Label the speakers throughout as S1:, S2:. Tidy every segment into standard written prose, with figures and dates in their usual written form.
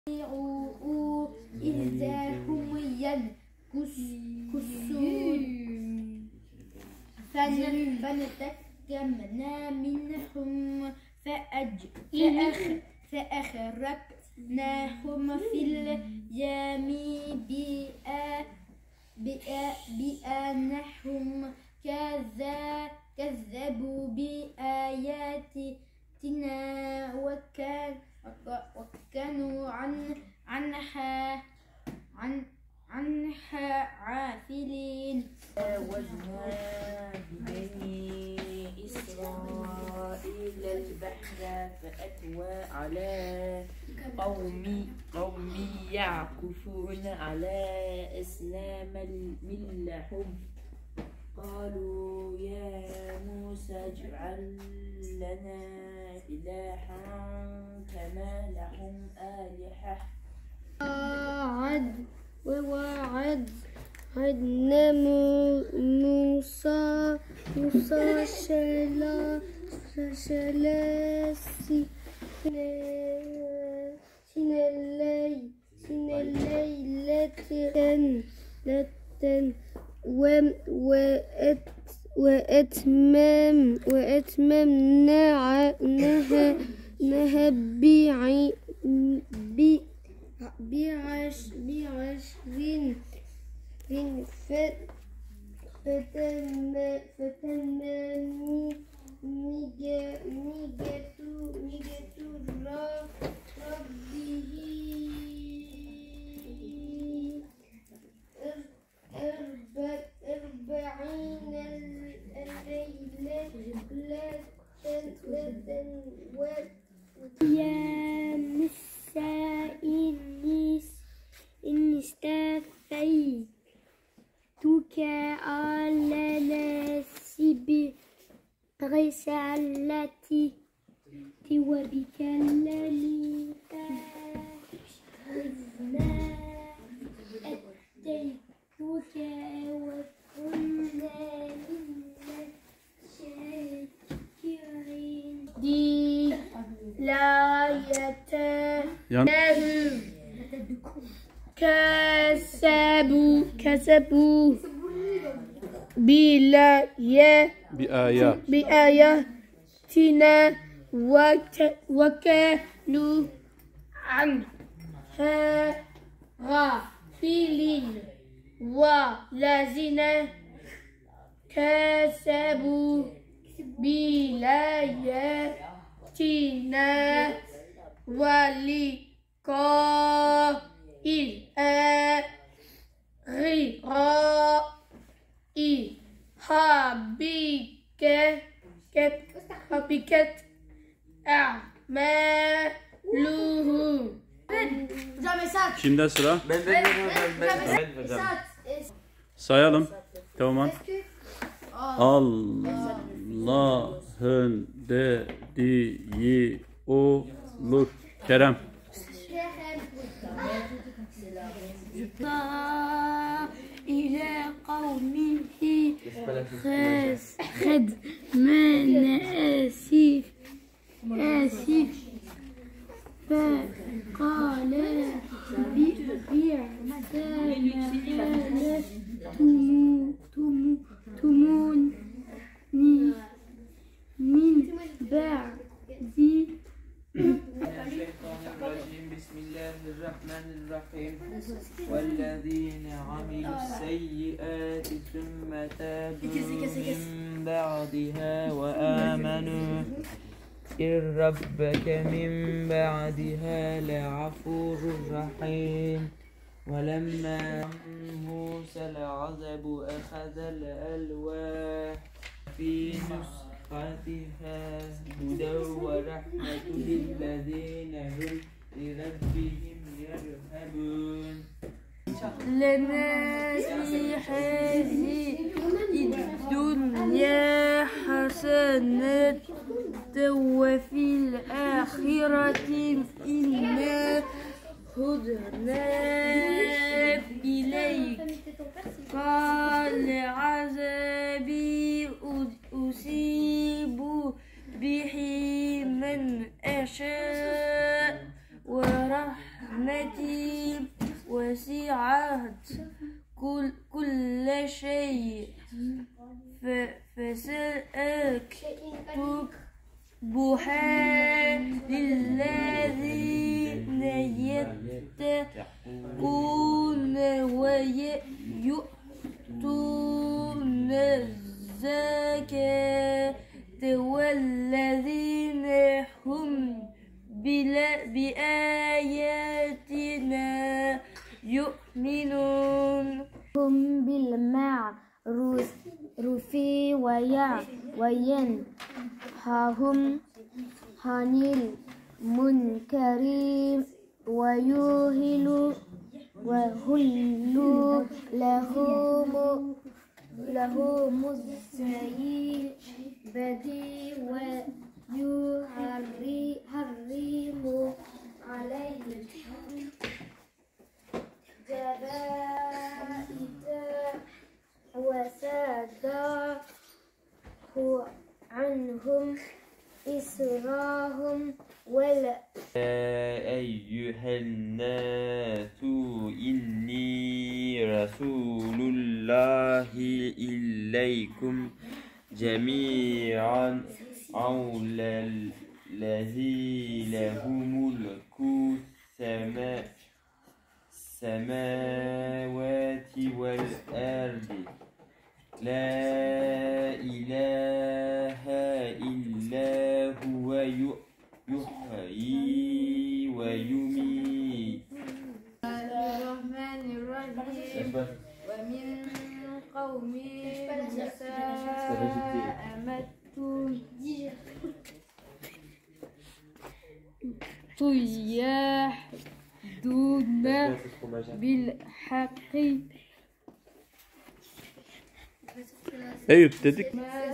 S1: إذا هم ينكثون فانتقمنا منهم فأغرقناهم في اليم بأنهم كذبوا بآياتنا وكانوا عنها غافلين.
S2: جاوزنا ببني إسرائيل البحر فأتوا على قوم يعكفون على أصنام لهم قالوا يا موسى اجعل لنا إلها كما لهم آلهة.
S3: ووعدنا موسى 30 ليلة وأتممناها بعشر فتم ميقات ربه 40 ليلة يا نساء إني استفيتك على نفسي برسالتي وبكلامي فخذنا أتيتك وكنا من الشاكرين. دي لا كسبوا بآياتنا وكانوا عنها غافلين. والذين كسبوا بآياتنا ولقاء الآخرة حبكت أعمالهم.
S4: Kimde sıra? Sayalım. Tamam. Allah'ın dediği olur. Kerem.
S3: إلى قومه خدمان آسف فقال تموني من بعدي.
S2: بسم الله الرحمن الرحيم. والذين عملوا السيئات ثم تابوا من بعدها وآمنوا إن ربك من بعدها لغفور رحيم. ولما موسى العذب أخذ الألواح في نسختها هدى ورحمة للذين هم لربهم يرهبون.
S3: لنا في هذه الدنيا حسنة وفي الآخرة إنا هدنا إليك. قال عذابي أصيب به من أشاء ورحمة رحمتي وسعت كل شيء فسأكتبها للذين يتقون ويؤتون الزكاة والذين هم بآياتنا يؤمنون.
S5: هم بالمعروف وينهاهم عن المنكر ويحل لهم الطيبات ويحرم عليهم وصدق عنهم إسرهم
S2: يا أيها الناس إني رسول الله إليكم جميعا الذي له ملك السماوات والأرض لا إله إلا هو يحيي ويميت.
S1: الرحمن الرحيم. ومن قوم موسى يحدون بالحق
S4: Eyüp dedik.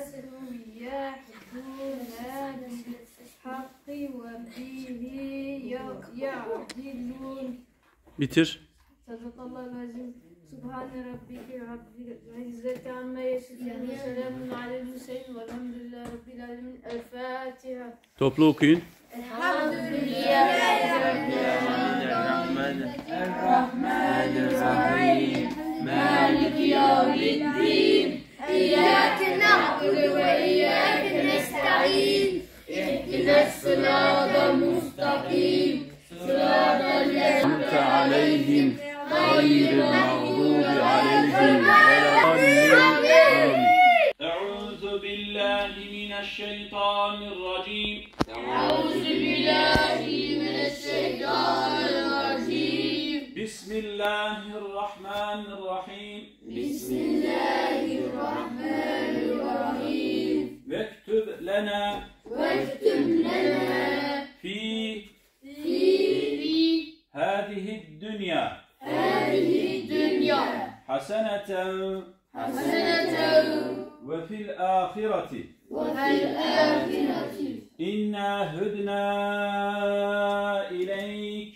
S4: Bitir.
S1: Sadakallahul-azim. Subhane rabbike rabbil izzeti amma yasifun ve selamun alel murselin velhamdülillahi rabbil alemin. El Fatiha.
S4: Toplu okuyun.
S2: Bismillahirrahmanirrahim. Maliki yevmiddin. İyyâke na'budu ve iyyâke nestaîn. İhdinas sıratal mustakîm. Sıratal lezîne aleyhim gayril mağdûbi aleyhim veleddâllîn. Euzu billahi mineşşeytanirracîm. Bismillahirrahmanirrahim. Vektub lena fi hâzihi dünya haseneten ve fil âhireti inna hudna ileyk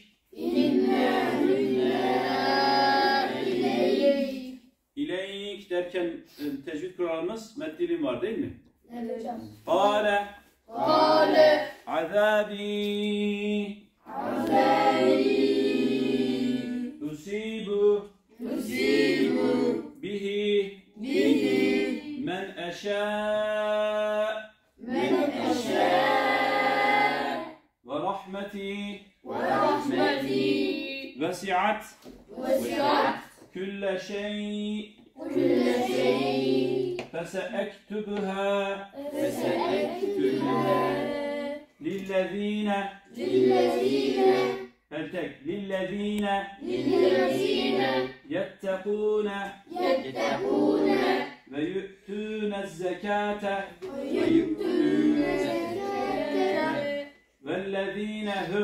S2: İleyk derken tecvid kuralımız meddilin var değil mi? Evet hocam. Kâle azâbî usibu bihi men eşâ ve rahmeti vesi'at külle şey فسأكتبها للذين يتقون ويؤتون الزكاة والذين هم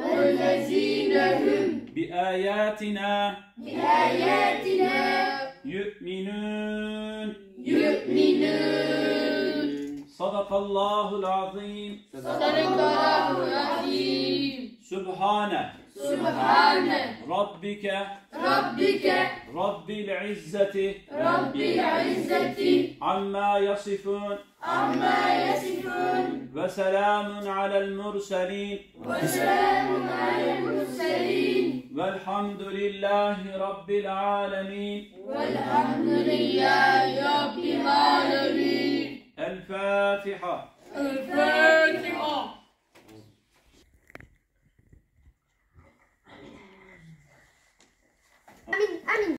S2: بآياتنا يؤمنون. Sadakallahul azim. Subhane Rabbike
S1: ربك
S2: رب العزة
S1: رب العزة
S2: عما يصفون
S1: عما يصفون
S2: وسلام على المرسلين
S1: وسلام على المرسلين
S2: والحمد لله رب العالمين
S1: والحمد لله رب العالمين.
S2: الفاتحة.
S1: الفاتحة.